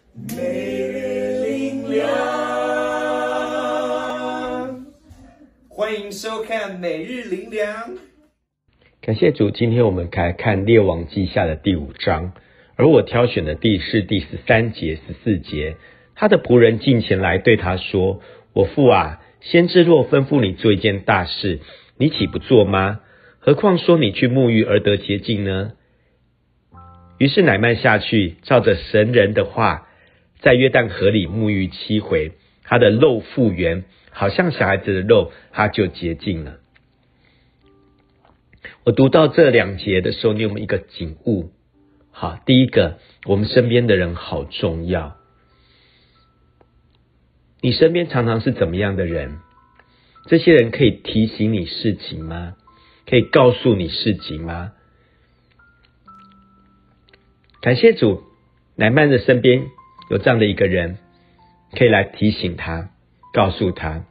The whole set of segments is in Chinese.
每日灵粮，欢迎收看每日灵粮。 感谢主，今天我们来看列王记下的第5章，而我挑选的第13节、14节。他的仆人近前来对他说：我父啊，先知若吩咐你做一件大事，你岂不做吗？何况说你去沐浴而得洁净呢？于是乃縵下去，照着神人的话，在约旦河里沐浴7回，他的肉复原，好像小孩子的肉，他就洁净了。我读到这2节的时候，你有没有一个景悟？好，第一个，我们身边的人好重要。你身边常常是怎么样的人？这些人可以提醒你事情吗？可以告诉你事情吗？感谢主，乃縵的身边有这样的一个人，可以来提醒他，告诉他。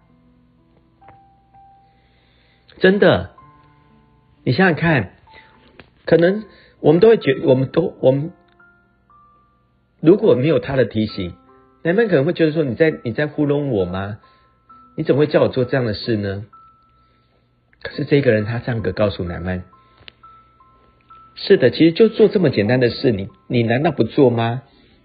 真的，你想想看，可能我们都会觉得，我们如果没有他的提醒，乃縵可能会觉得说，你在糊弄我吗？你怎么会叫我做这样的事呢？可是这个人他这样告诉乃縵，是的，其实就做这么简单的事，你难道不做吗？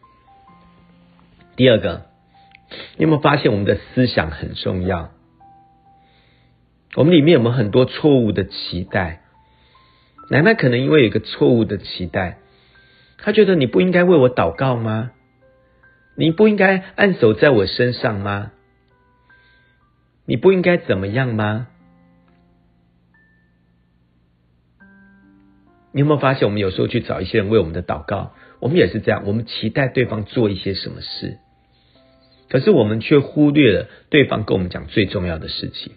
第二个，你有没有发现我们的思想很重要？我们里面有没有很多错误的期待？乃縵可能因为有一个错误的期待，他觉得你不应该为我祷告吗？你不应该按手在我身上吗？你不应该怎么样吗？你有没有发现我们有时候去找一些人为我们的祷告，我们也是这样，我们期待对方做一些什么事，可是我们却忽略了对方跟我们讲最重要的事情。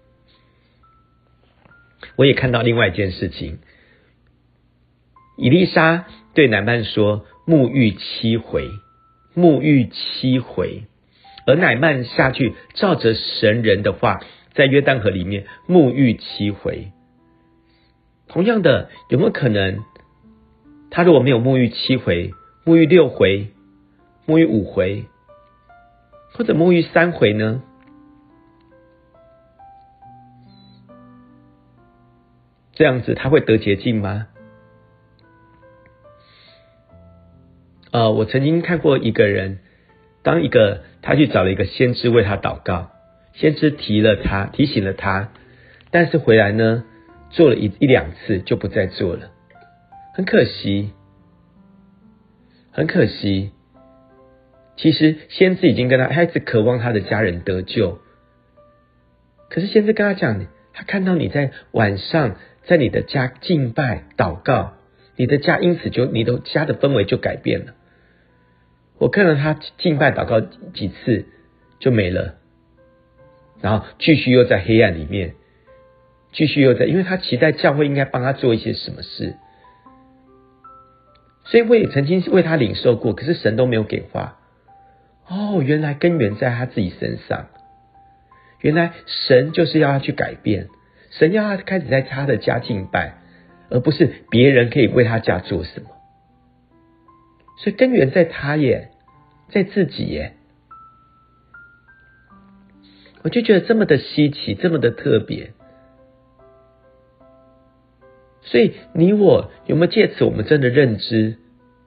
我也看到另外一件事情，以利沙对乃縵说沐浴7回，沐浴7回，而乃縵下去照着神人的话，在约旦河里面沐浴7回。同样的，有没有可能他如果没有沐浴7回，沐浴6回，沐浴5回，或者沐浴3回呢？这样子他会得洁净吗？我曾经看过一个人，他去找了一个先知为他祷告，先知提醒了他，但是回来呢，做了一两次就不再做了，很可惜。其实先知已经跟他一直渴望他的家人得救，可是先知跟他讲，他看到你在晚上在你的家敬拜祷告，你的家因此你的家的氛围就改变了。我看到他敬拜祷告几次就没了，然后继续又在黑暗里面，因为他期待教会应该帮他做一些什么事，所以我也曾经为他领受过，可是神都没有给话。原来根源在他自己身上，原来神就是要他去改变，神要他开始在他的家敬拜，而不是别人可以为他家做什么。所以根源在他耶，在自己耶。我就觉得这么的稀奇，这么的特别。所以你我有没有借此我们真的认知，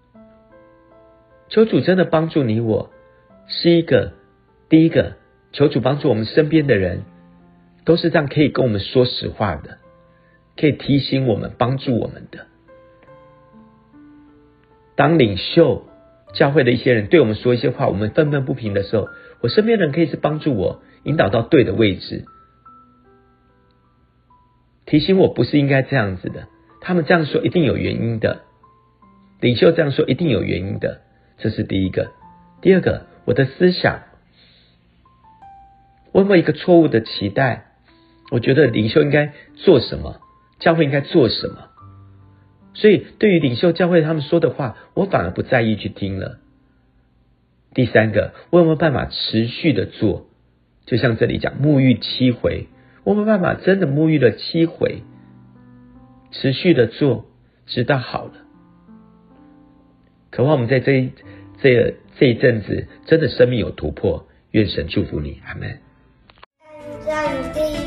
求主真的帮助你我，是第一个，求主帮助我们身边的人都是这样可以跟我们说实话的，可以提醒我们帮助我们的。当领袖教会的一些人对我们说一些话，我们愤愤不平的时候，我身边的人可以是帮助我引导到对的位置，提醒我不是应该这样子的，他们这样说一定有原因的，领袖这样说一定有原因的，这是第一个。第二个，我的思想，我有没有一个错误的期待？我觉得领袖应该做什么，教会应该做什么，所以对于领袖教会他们说的话，我反而不在意去听了。第三个，我有没有办法持续的做？就像这里讲沐浴7回，我有没有办法真的沐浴了7回，持续的做，直到好了。渴望我们在这这一阵子真的生命有突破，愿神祝福你，阿们。 按赞、订